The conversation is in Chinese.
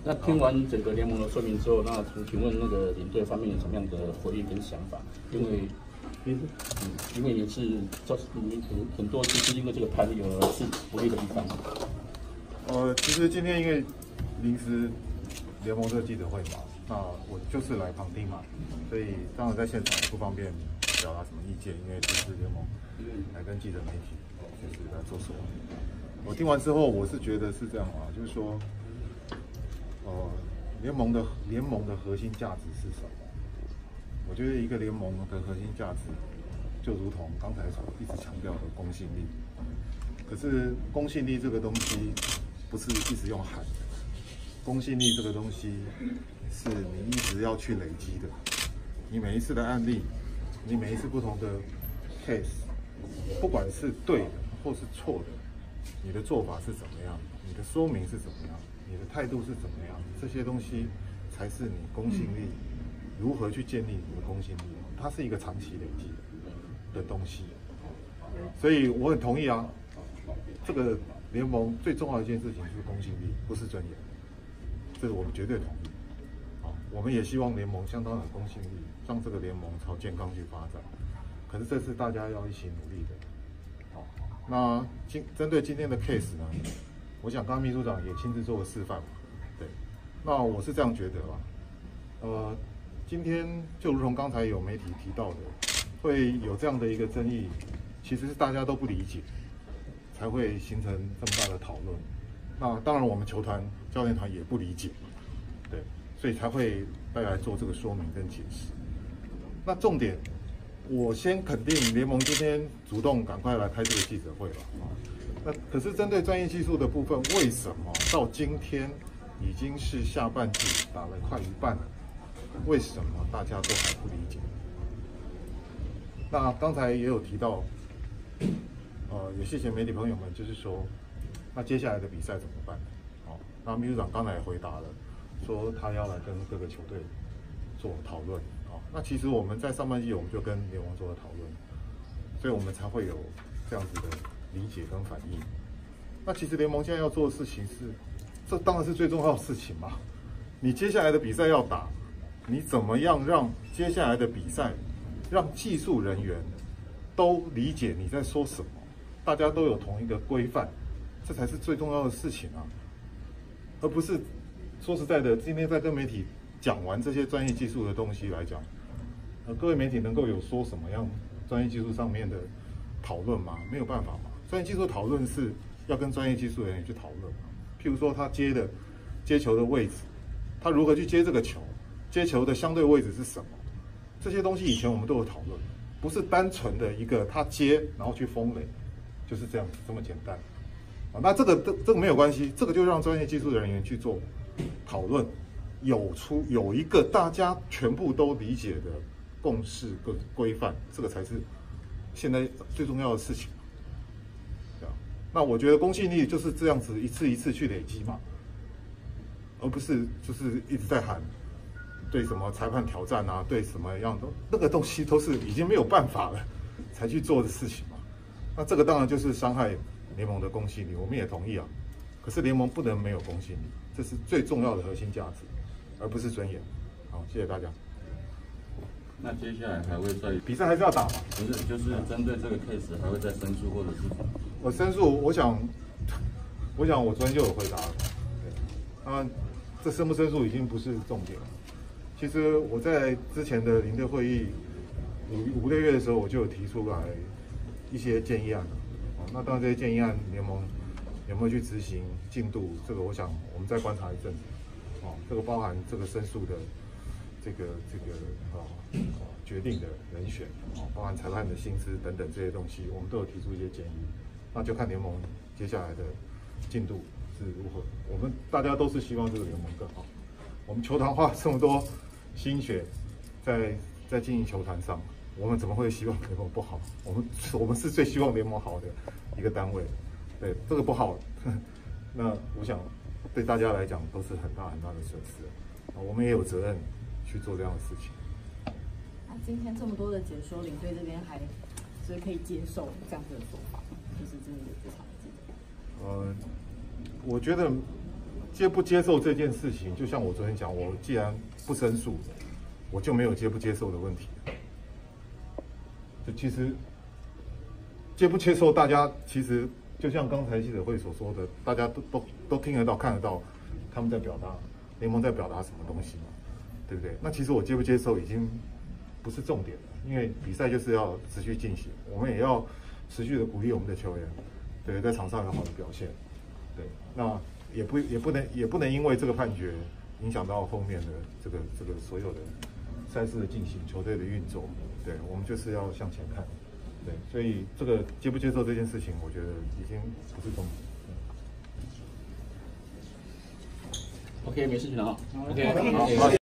那听完整个联盟的说明之后，那请问那个领队方面有什么样的回应跟想法？因为也是造很多就是因为这个判例而是不利的地方。 其实今天因为临时联盟这个记者会嘛，那我就是来旁听嘛，所以当然在现场不方便表达什么意见，因为这是联盟来跟记者媒体就是来做说明。我听完之后，我是觉得是这样啊，就是说，联盟的核心价值是什么？我觉得一个联盟的核心价值，就如同刚才所一直强调的公信力。可是公信力这个东西，不是一直用喊的，公信力这个东西是你一直要去累积的。你每一次的案例，你每一次不同的 case， 不管是对的或是错的。你的做法是怎么样？你的说明是怎么样？你的态度是怎么样？这些东西才是你公信力如何去建立你的公信力。它是一个长期累积的东西，所以我很同意啊。这个联盟最重要的一件事情是公信力，不是尊严，这个我们绝对同意。我们也希望联盟相当有公信力，让这个联盟朝健康去发展。可是这是大家要一起努力的。那针对今天的 case 呢，我想刚刚秘书长也亲自做了示范嘛，对。那我是这样觉得吧，今天就如同刚才有媒体提到的，会有这样的一个争议，其实是大家都不理解，才会形成这么大的讨论。那当然我们球团、教练团也不理解，对，所以才会大家来做这个说明跟解释。那重点。我先肯定联盟今天主动赶快来开这个记者会了啊。那可是针对专业技术的部分，为什么到今天已经是下半季打了快一半了，为什么大家都还不理解？那刚才也有提到，也谢谢媒体朋友们，就是说，那接下来的比赛怎么办？好，那秘书长刚才也回答了，说他要来跟各个球队做讨论。那其实我们在上半季我们就跟联盟做了讨论，所以我们才会有这样子的理解跟反应。那其实联盟现在要做的事情是，这当然是最重要的事情嘛。你接下来的比赛要打，你怎么样让接下来的比赛，让技术人员都理解你在说什么，大家都有同一个规范，这才是最重要的事情啊，而不是说实在的，今天在跟媒体讲完这些专业技术的东西来讲。各位媒体能够有说什么样专业技术上面的讨论吗？没有办法嘛。专业技术讨论是要跟专业技术人员去讨论。譬如说他接球的位置，他如何去接这个球，接球的相对位置是什么？这些东西以前我们都有讨论，不是单纯的一个他接然后去封垒，就是这样子这么简单。那这个没有关系，这个就让专业技术人员去做讨论，有一个大家全部都理解的。共识跟规范，这个才是现在最重要的事情，对吧？那我觉得公信力就是这样子一次一次去累积嘛，而不是就是一直在喊对什么裁判挑战啊，对什么样的那个东西都是已经没有办法了才去做的事情嘛。那这个当然就是伤害联盟的公信力，我们也同意啊。可是联盟不能没有公信力，这是最重要的核心价值，而不是尊严。好，谢谢大家。 那接下来还会再比赛还是要打嘛？ 不是，就是针对这个 case 还会再申诉或者是什么？ 我申诉，我想我昨天就有回答了。对，这申不申诉已经不是重点了。其实我在之前的领队会议5、6月的时候，我就有提出来一些建议案了。那当然这些建议案联盟有没有去执行进度，这个我想我们再观察一阵子。这个包含这个申诉的。这个决定的人选包含裁判的薪资等等这些东西，我们都有提出一些建议，那就看联盟接下来的进度是如何。我们大家都是希望这个联盟更好。我们球团花这么多心血在经营球团上，我们怎么会希望联盟不好？我们是最希望联盟好的一个单位。对，这个不好，那我想对大家来讲都是很大很大的损失。我们也有责任去做这样的事情。 那今天这么多的解说，领队这边还所以可以接受这样子的说法，就是真的有这场记者。 我觉得接不接受这件事情，就像我昨天讲，我既然不申诉，我就没有接不接受的问题。就其实接不接受，大家其实就像刚才记者会所说的，大家都听得到、看得到，他们在表达联盟在表达什么东西嘛，对不对？那其实我接不接受已经不是重点了，因为比赛就是要持续进行，我们也要持续的鼓励我们的球员，对，在场上有好的表现，对，那也不能因为这个判决影响到后面的这个所有的赛事的进行、球队的运作，对，我们就是要向前看，对，所以这个接不接受这件事情，我觉得已经不是重点。 OK， 没事情了哈。 OK， 好。